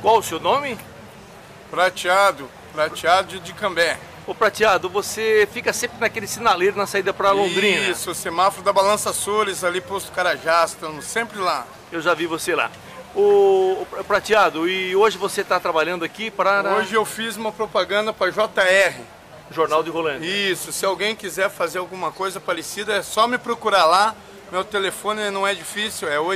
Qual o seu nome? Prateado de Cambé. Ô Prateado, você fica sempre naquele sinaleiro na saída para Londrina. Isso, o semáforo da Balança Açores, ali posto Carajás, estamos sempre lá. Eu já vi você lá. O Prateado, e hoje você está trabalhando aqui para... Hoje eu fiz uma propaganda para JR. Jornal de Rolândia. Isso, se alguém quiser fazer alguma coisa parecida, é só me procurar lá. Meu telefone não é difícil, é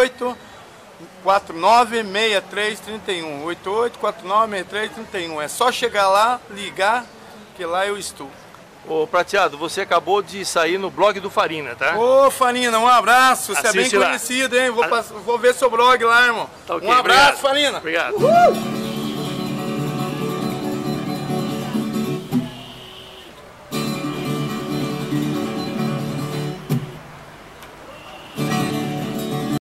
88-49-6331. 88-49-6331. É só chegar lá, ligar, que lá eu estou. Ô Prateado, você acabou de sair no blog do Farina, tá? Ô Farina, um abraço, você é bem Assiste lá. conhecido, hein? Vou ver seu blog lá, irmão. Tá ok, um abraço, obrigado. Farina. Obrigado. Uhul.